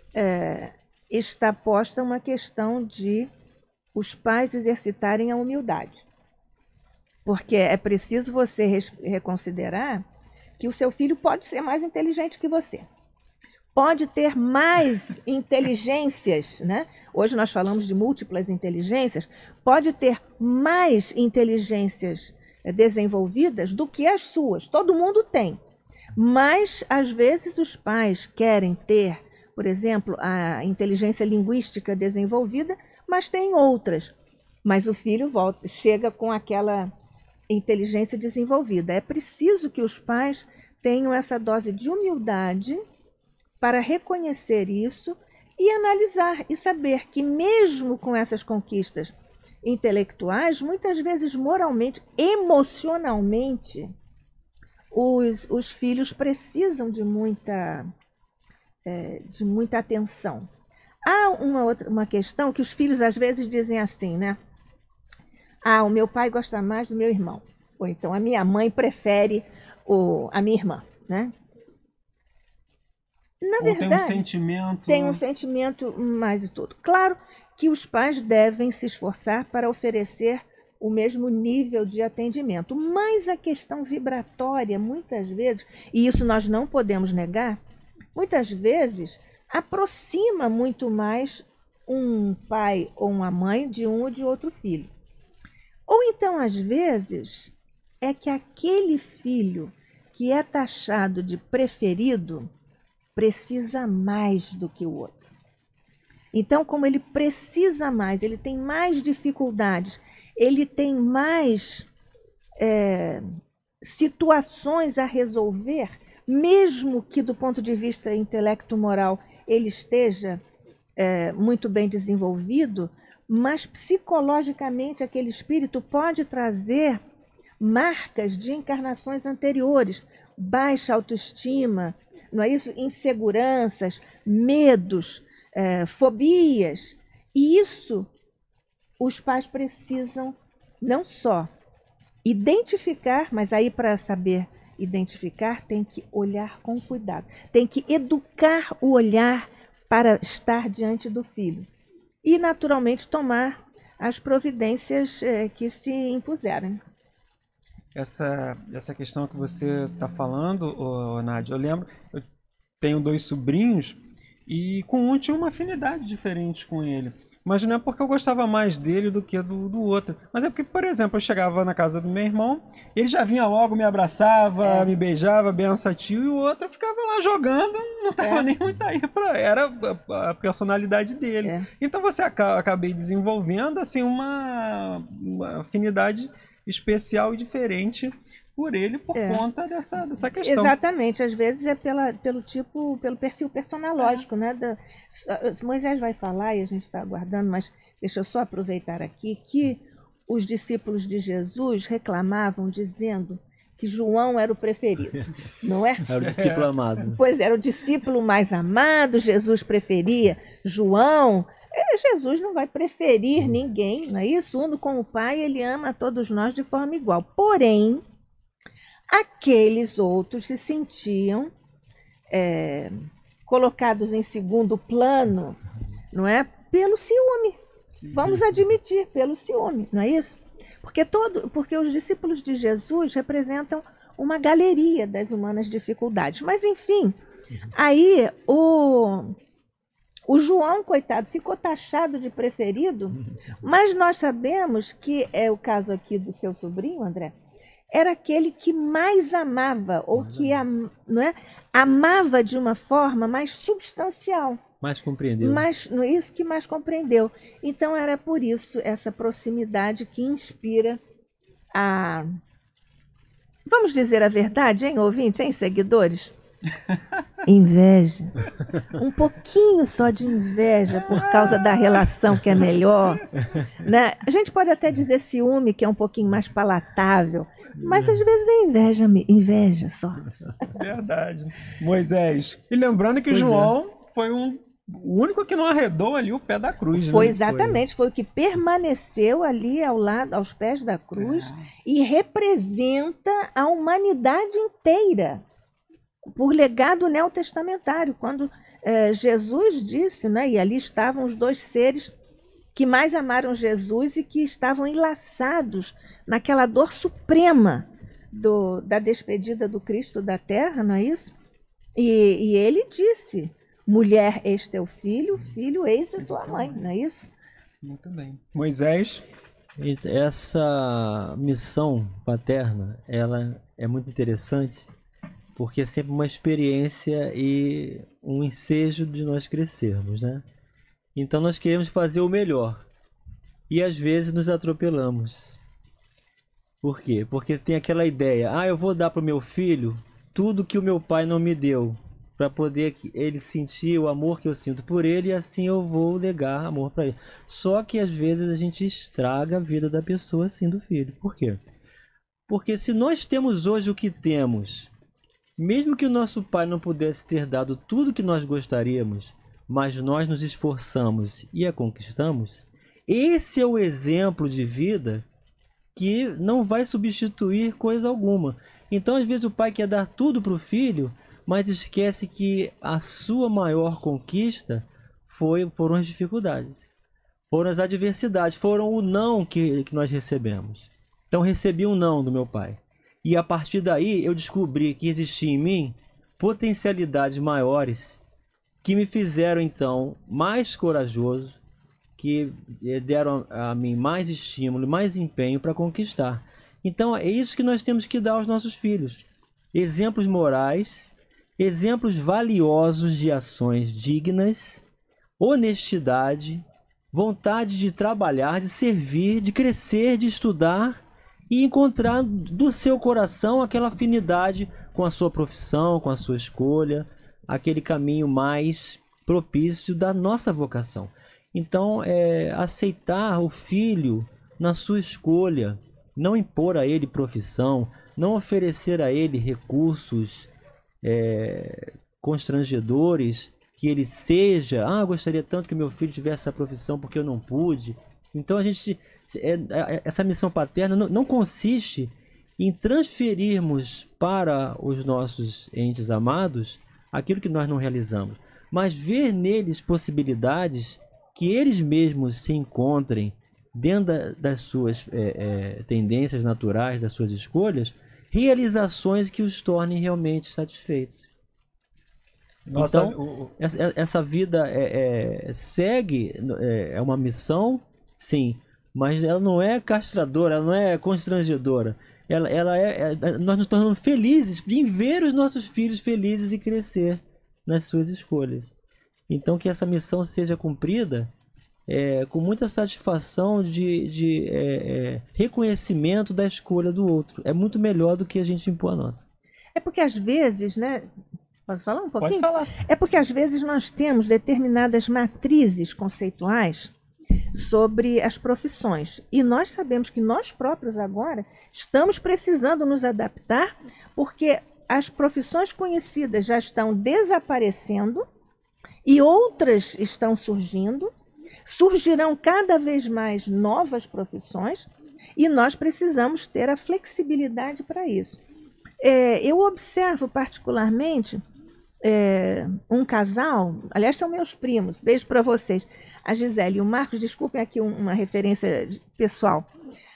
está posta uma questão de os pais exercitarem a humildade. Porque é preciso você reconsiderar que o seu filho pode ser mais inteligente que você. Pode ter mais inteligências, né? Hoje nós falamos de múltiplas inteligências. Pode ter mais inteligências desenvolvidas do que as suas. Todo mundo tem. Mas, às vezes, os pais querem ter, por exemplo, a inteligência linguística desenvolvida, mas tem outras. Mas o filho chega com aquela inteligência desenvolvida. É preciso que os pais tenham essa dose de humildade para reconhecer isso e analisar e saber que mesmo com essas conquistas intelectuais, muitas vezes moralmente, emocionalmente, os filhos precisam de muita atenção. Há uma questão que os filhos às vezes dizem assim, né? Ah, o meu pai gosta mais do meu irmão. Ou então a minha mãe prefere a minha irmã, né? Na verdade, tem um sentimento mais e tudo. Claro que os pais devem se esforçar para oferecer o mesmo nível de atendimento, mas a questão vibratória, muitas vezes, e isso nós não podemos negar, muitas vezes aproxima muito mais um pai ou uma mãe de um ou de outro filho. Ou então, às vezes, é que aquele filho que é taxado de preferido precisa mais do que o outro. Então, como ele precisa mais, ele tem mais dificuldades, ele tem mais situações a resolver, mesmo que do ponto de vista intelecto-moral ele esteja muito bem desenvolvido, mas psicologicamente aquele espírito pode trazer marcas de encarnações anteriores, baixa autoestima, não é isso? Inseguranças, medos, fobias. E isso os pais precisam não só identificar, mas aí para saber identificar tem que olhar com cuidado, tem que educar o olhar para estar diante do filho e naturalmente tomar as providências que se impuserem. Essa questão que você está falando, Nádia, eu lembro, eu tenho 2 sobrinhos e com um tinha uma afinidade diferente com ele. Mas não é porque eu gostava mais dele do que do outro. Mas é porque, por exemplo, eu chegava na casa do meu irmão, ele já vinha logo, me abraçava, me beijava, benção tio, e o outro ficava lá jogando, não estava nem muito aí era a personalidade dele. Então você acabei desenvolvendo assim uma afinidade especial e diferente por ele por conta dessa questão. Exatamente, às vezes é pelo perfil personológico, né? Moisés vai falar e a gente está aguardando, mas deixa eu só aproveitar aqui que os discípulos de Jesus reclamavam dizendo que João era o preferido, não é? Era o discípulo amado. Pois era o discípulo mais amado, Jesus preferia João. Jesus não vai preferir ninguém, não é isso? Uno com o Pai, ele ama a todos nós de forma igual. Porém, aqueles outros se sentiam colocados em segundo plano, não é? Pelo ciúme. Sim. Vamos admitir, pelo ciúme, não é isso? Porque os discípulos de Jesus representam uma galeria das humanas dificuldades. Mas, enfim, aí o João, coitado, ficou taxado de preferido, mas nós sabemos que é o caso aqui do seu sobrinho, André, era aquele que mais amava, ou que amava de uma forma mais substancial. Mais compreendeu. Isso que mais compreendeu. Então era por isso essa proximidade que inspira a... Vamos dizer a verdade, hein, ouvintes, hein, seguidores? Inveja. Um pouquinho só de inveja por causa da relação que é melhor, né? A gente pode até dizer ciúme, que é um pouquinho mais palatável, mas às vezes é inveja só. Verdade. Moisés. E lembrando que João foi o único que não arredou ali o pé da cruz. Foi exatamente, foi o que permaneceu ali aos pés da cruz e representa a humanidade inteira. Por legado neotestamentário, quando Jesus disse, né, e ali estavam os 2 seres que mais amaram Jesus e que estavam enlaçados naquela dor suprema da despedida do Cristo da terra, não é isso? E ele disse, mulher, eis teu filho, filho, eis a tua mãe, não é isso? Muito bem. Moisés? Essa missão paterna, ela é muito interessante, porque é sempre uma experiência e um ensejo de nós crescermos, né? Então nós queremos fazer o melhor e às vezes nos atropelamos. Por quê? Porque tem aquela ideia, eu vou dar para o meu filho tudo que o meu pai não me deu. para poder ele sentir o amor que eu sinto por ele, e assim eu vou negar amor para ele. Só que às vezes a gente estraga a vida da pessoa assim, do filho. Por quê? Porque se nós temos hoje o que temos, mesmo que o nosso pai não pudesse ter dado tudo que nós gostaríamos, mas nós nos esforçamos e a conquistamos, esse é o exemplo de vida que não vai substituir coisa alguma. Então, às vezes, o pai quer dar tudo para o filho, mas esquece que a sua maior conquista foram as dificuldades, foram as adversidades, foram o não que nós recebemos. Então, recebi um não do meu pai. E a partir daí, eu descobri que existia em mim potencialidades maiores que me fizeram, então, mais corajoso, que deram a mim mais estímulo, mais empenho para conquistar. Então, é isso que nós temos que dar aos nossos filhos. Exemplos morais, exemplos valiosos de ações dignas, honestidade, vontade de trabalhar, de servir, de crescer, de estudar e encontrar do seu coração aquela afinidade com a sua profissão, com a sua escolha, aquele caminho mais propício da nossa vocação. Então, aceitar o filho na sua escolha, não impor a ele profissão, não oferecer a ele recursos constrangedores, que ele seja, gostaria tanto que meu filho tivesse essa profissão porque eu não pude. Então, essa missão paterna não consiste em transferirmos para os nossos entes amados aquilo que nós não realizamos, mas ver neles possibilidades que eles mesmos se encontrem dentro das suas tendências naturais, das suas escolhas, realizações que os tornem realmente satisfeitos. Nossa, então, essa vida segue, é uma missão, sim, mas ela não é castradora, ela não é constrangedora. Nós nos tornamos felizes em ver os nossos filhos felizes e crescer nas suas escolhas. Então, que essa missão seja cumprida com muita satisfação de reconhecimento da escolha do outro. É muito melhor do que a gente impor a nossa. É porque às vezes, né? Posso falar um pouquinho? Pode falar. É porque às vezes nós temos determinadas matrizes conceituais sobre as profissões. E nós sabemos que nós próprios agora estamos precisando nos adaptar, porque as profissões conhecidas já estão desaparecendo e outras estão surgindo. Surgirão cada vez mais novas profissões e nós precisamos ter a flexibilidade para isso. Eu observo particularmente um casal, aliás, são meus primos, beijo para vocês, a Gisele e o Marcos, desculpem aqui uma referência pessoal.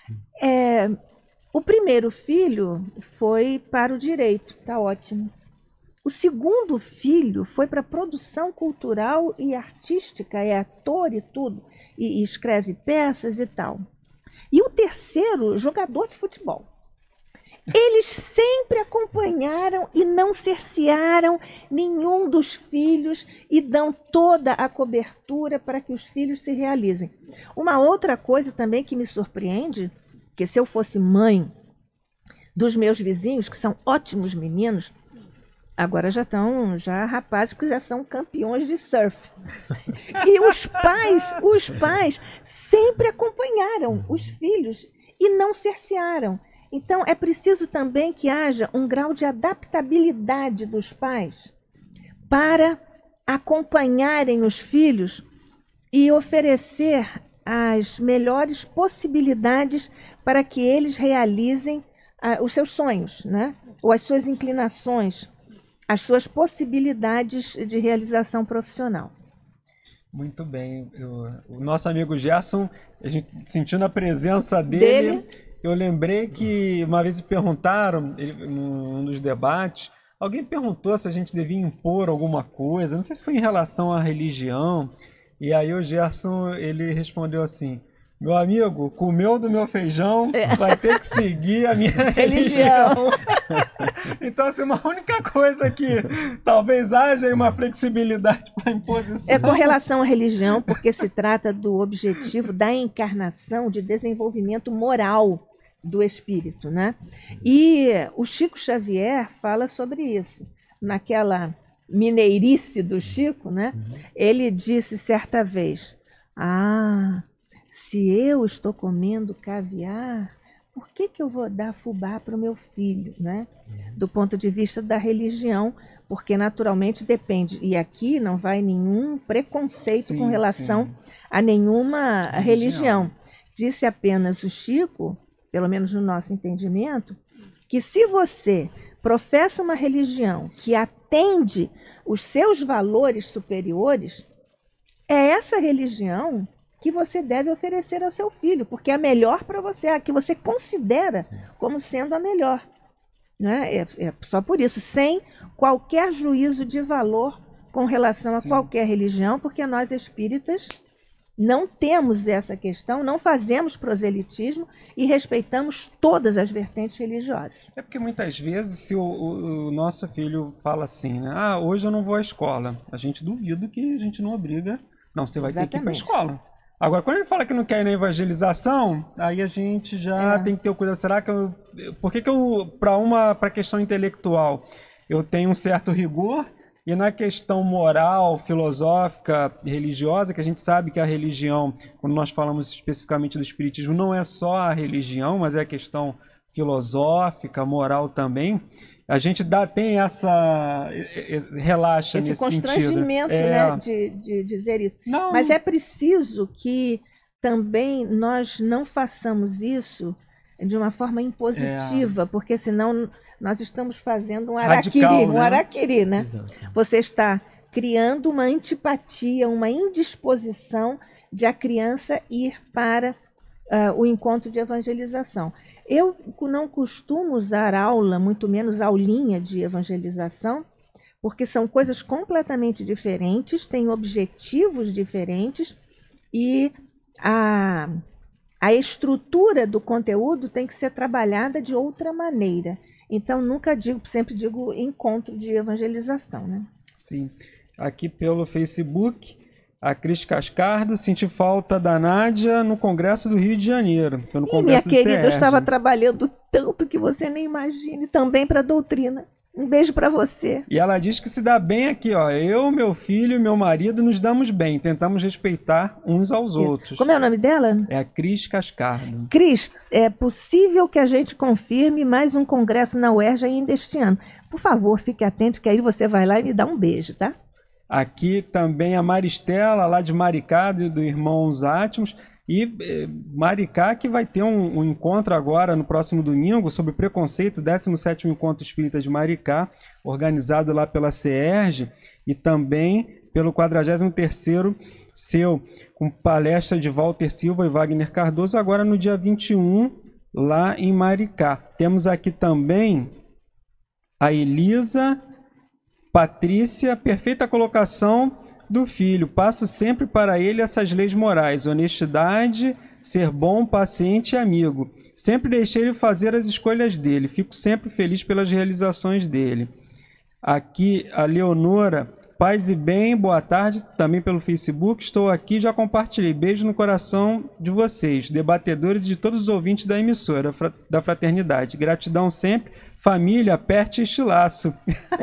O primeiro filho foi para o direito, tá ótimo. O segundo filho foi para produção cultural e artística, é ator e tudo, e escreve peças e tal. E o terceiro, jogador de futebol. Eles sempre acompanharam e não cercearam nenhum dos filhos e dão toda a cobertura para que os filhos se realizem. Uma outra coisa também que me surpreende, que se eu fosse mãe dos meus vizinhos, que são ótimos meninos, agora já rapazes que já são campeões de surf. E os pais sempre acompanharam os filhos e não cercearam. Então, é preciso também que haja um grau de adaptabilidade dos pais para acompanharem os filhos e oferecer as melhores possibilidades para que eles realizem os seus sonhos, né? Ou as suas inclinações, as suas possibilidades de realização profissional. Muito bem. O nosso amigo Gerson, a gente sentindo a presença dele. Eu lembrei que uma vez perguntaram, num dos debates, alguém perguntou se a gente devia impor alguma coisa, não sei se foi em relação à religião, e aí o Gerson, ele respondeu assim: meu amigo, comeu do meu feijão, vai ter que seguir a minha religião. Então, assim, uma única coisa que talvez haja uma flexibilidade para imposição. É com relação à religião, porque se trata do objetivo da encarnação de desenvolvimento moral do espírito, né? E o Chico Xavier fala sobre isso, naquela mineirice do Chico, né? Ele disse certa vez: se eu estou comendo caviar, por que eu vou dar fubá para o meu filho, né? Do ponto de vista da religião, porque naturalmente depende. E aqui não vai nenhum preconceito com relação a nenhuma religião. Disse apenas o Chico, pelo menos no nosso entendimento, que se você professa uma religião que atende os seus valores superiores, é essa religião que você deve oferecer ao seu filho, porque é a melhor para você, a que você considera como sendo a melhor. Né? É só por isso, sem qualquer juízo de valor com relação a qualquer religião, porque nós espíritas não temos essa questão, não fazemos proselitismo e respeitamos todas as vertentes religiosas. É porque muitas vezes, se o nosso filho fala assim, né? Hoje eu não vou à escola, a gente duvida que a gente não obriga. Não, você vai ter que ir para a escola. Agora, quando ele fala que não quer ir na evangelização, aí a gente já tem que ter o cuidado. Será que eu... Por que eu, para a questão intelectual, eu tenho um certo rigor, e na questão moral, filosófica, religiosa, que a gente sabe que a religião, quando nós falamos especificamente do espiritismo, não é só a religião, mas é a questão filosófica, moral também, a gente tem essa... relaxa esse nesse sentido. Esse constrangimento, né, de dizer isso. Não. Mas é preciso que também nós não façamos isso de uma forma impositiva, porque senão nós estamos fazendo um araquiri, radical, né? Você está criando uma antipatia, uma indisposição de a criança ir para o encontro de evangelização. Eu não costumo usar aula, muito menos aulinha de evangelização, porque são coisas completamente diferentes, têm objetivos diferentes e a estrutura do conteúdo tem que ser trabalhada de outra maneira. Então, nunca digo, sempre digo encontro de evangelização, né? Sim. Aqui pelo Facebook, a Cris Cascardo, senti falta da Nádia no Congresso do Rio de Janeiro. No Congresso minha querida, eu estava trabalhando tanto que você nem imagine, também para a doutrina. Um beijo para você. E ela diz que se dá bem aqui, ó. Eu, meu filho e meu marido nos damos bem. Tentamos respeitar uns aos outros. Como é o nome dela? É a Cris Cascardo. Cris, é possível que a gente confirme mais um congresso na UERJ ainda este ano. Por favor, fique atento que aí você vai lá e me dá um beijo, tá? Aqui também a Maristela, lá de Maricá, do Irmãos Átimos. E Maricá, que vai ter um encontro agora no próximo domingo sobre preconceito, 17º Encontro Espírita de Maricá, organizado lá pela CERJ e também pelo 43º SEU, com palestra de Walter Silva e Wagner Cardoso, agora no dia 21, lá em Maricá. Temos aqui também a Elisa Patrícia, perfeita colocação do filho, passo sempre para ele essas leis morais, honestidade, ser bom, paciente e amigo. Sempre deixei ele fazer as escolhas dele, fico sempre feliz pelas realizações dele. Aqui a Leonora, paz e bem, boa tarde, também pelo Facebook, estou aqui, já compartilhei, beijo no coração de vocês, debatedores e de todos os ouvintes da emissora da Fraternidade. Gratidão sempre, família, aperte este laço.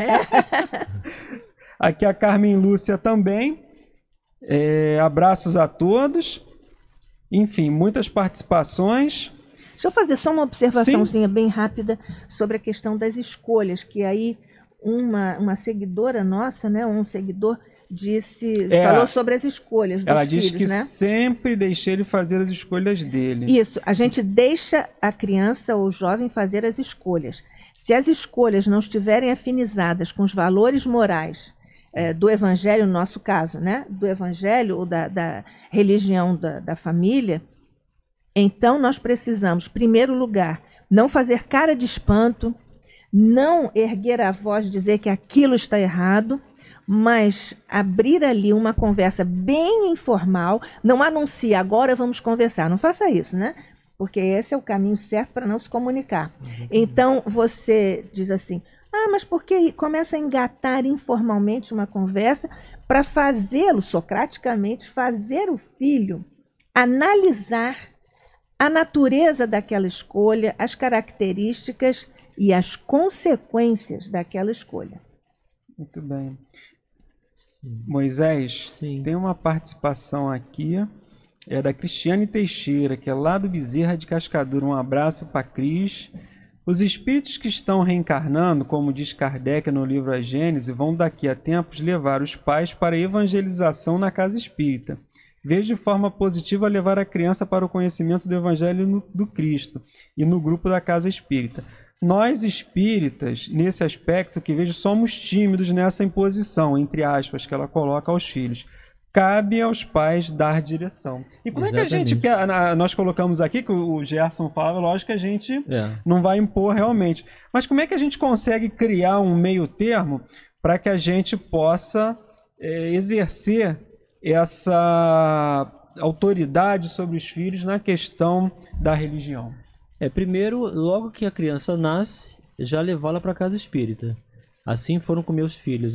Aqui a Carmen Lúcia também. Abraços a todos. Enfim, muitas participações. Deixa eu fazer só uma observaçãozinha bem rápida sobre a questão das escolhas, que aí uma seguidora nossa, né, um seguidor falou sobre as escolhas dos ela filhos, diz que né? sempre deixei ele fazer as escolhas dele. Isso, a gente deixa a criança ou o jovem fazer as escolhas. Se as escolhas não estiverem afinizadas com os valores morais do Evangelho, no nosso caso, né? Do Evangelho ou da religião da família, então nós precisamos, em primeiro lugar, não fazer cara de espanto, não erguer a voz e dizer que aquilo está errado, mas abrir ali uma conversa bem informal, não anuncie, agora vamos conversar, não faça isso, né? Porque esse é o caminho certo para não se comunicar. Então, você diz assim, mas por que começa a engatar informalmente uma conversa para fazê-lo, socraticamente, fazer o filho analisar a natureza daquela escolha, as características e as consequências daquela escolha. Muito bem. Moisés, tem uma participação aqui, é da Cristiane Teixeira, que é lá do Bezerra de Cascadura. Um abraço para Cris. Os espíritos que estão reencarnando, como diz Kardec no livro A Gênese, vão daqui a tempos levar os pais para a evangelização na casa espírita. Vejo de forma positiva levar a criança para o conhecimento do Evangelho do Cristo e no grupo da casa espírita. Nós espíritas, nesse aspecto que vejo, somos tímidos nessa imposição, entre aspas, que ela coloca aos filhos. Cabe aos pais dar direção. E como Exatamente. É que a gente... Nós colocamos aqui, que o Gerson falava, lógico que a gente não vai impor realmente. Mas como é que a gente consegue criar um meio termo para que a gente possa exercer essa autoridade sobre os filhos na questão da religião? Primeiro, logo que a criança nasce, já levá-la para a casa espírita. Assim foram com meus filhos.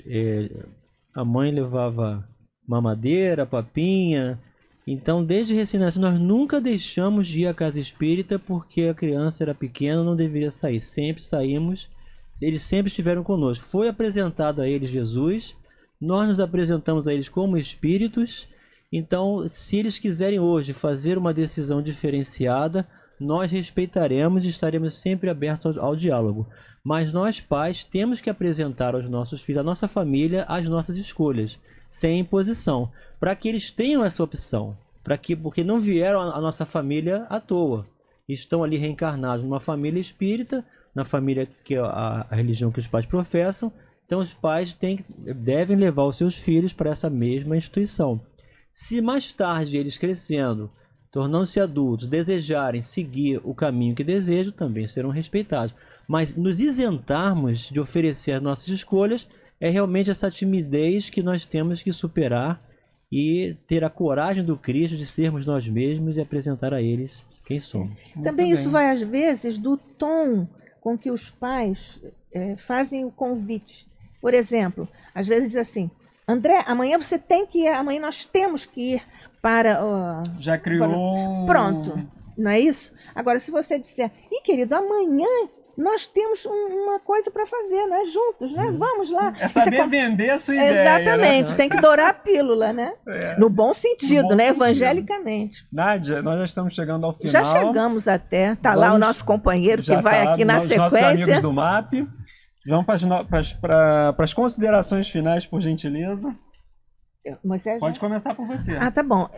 A mãe levava mamadeira, papinha. Então, desde recém-nascido, nós nunca deixamos de ir à casa espírita porque a criança era pequena, não deveria sair. Sempre saímos, eles sempre estiveram conosco. Foi apresentado a eles Jesus, nós nos apresentamos a eles como espíritos. Então, se eles quiserem hoje fazer uma decisão diferenciada, nós respeitaremos e estaremos sempre abertos ao diálogo. Mas nós, pais, temos que apresentar aos nossos filhos, à nossa família, as nossas escolhas, sem imposição, para que eles tenham essa opção, porque não vieram à nossa família à toa. Estão ali reencarnados numa família espírita, na família que é a religião que os pais professam. Então os pais devem levar os seus filhos para essa mesma instituição. Se mais tarde eles crescendo, tornando-se adultos, desejarem seguir o caminho que desejam, também serão respeitados. Mas nos isentarmos de oferecer as nossas escolhas é realmente essa timidez que nós temos que superar e ter a coragem do Cristo de sermos nós mesmos e apresentar a eles quem somos. Também isso vai, às vezes, do tom com que os pais fazem o convite. Por exemplo, às vezes diz assim: André, amanhã você tem que ir, amanhã nós temos que ir para... Já criou... Pronto, não é isso? Agora, se você disser, querido, amanhã nós temos uma coisa para fazer, né? Juntos, né? Vamos lá. É saber vender a sua ideia. Exatamente, né? Tem que dourar a pílula, né? No bom sentido, no bom né? sentido. Evangelicamente. Nádia, nós já estamos chegando ao final. Já chegamos até. Tá lá o nosso companheiro que vai aqui na sequência. Nossos amigos do MAP. Vamos para as considerações finais, por gentileza. Moisés, pode começar por você. Tá bom.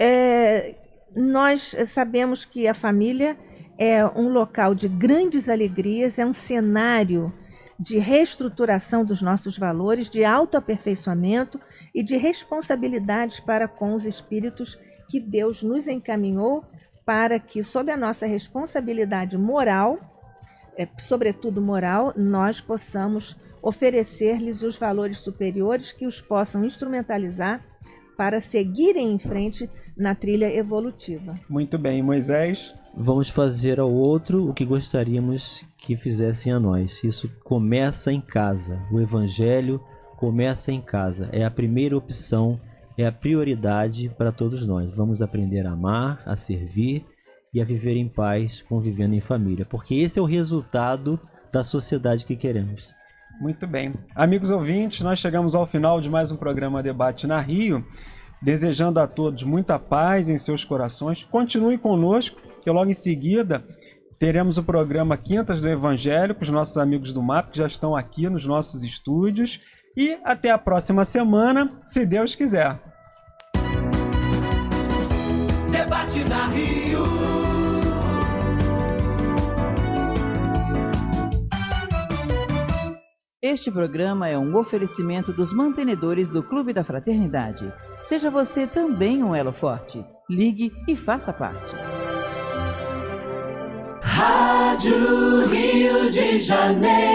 Nós sabemos que a família é um local de grandes alegrias, é um cenário de reestruturação dos nossos valores, de autoaperfeiçoamento e de responsabilidades para com os espíritos que Deus nos encaminhou para que, sob a nossa responsabilidade moral, sobretudo moral, nós possamos oferecer-lhes os valores superiores que os possam instrumentalizar para seguirem em frente na trilha evolutiva. Muito bem, Moisés. Vamos fazer ao outro o que gostaríamos que fizessem a nós. Isso começa em casa. O Evangelho começa em casa. É a primeira opção, é a prioridade para todos nós. Vamos aprender a amar, a servir e a viver em paz, convivendo em família. Porque esse é o resultado da sociedade que queremos. Muito bem. Amigos ouvintes, nós chegamos ao final de mais um programa Debate na Rio. Desejando a todos muita paz em seus corações. Continue conosco, que logo em seguida teremos o programa Quintas do Evangelho com os nossos amigos do MAP, que já estão aqui nos nossos estúdios. E até a próxima semana, se Deus quiser. Debate na Rio. Este programa é um oferecimento dos mantenedores do Clube da Fraternidade. Seja você também um elo forte. Ligue e faça parte. Rádio Rio de Janeiro.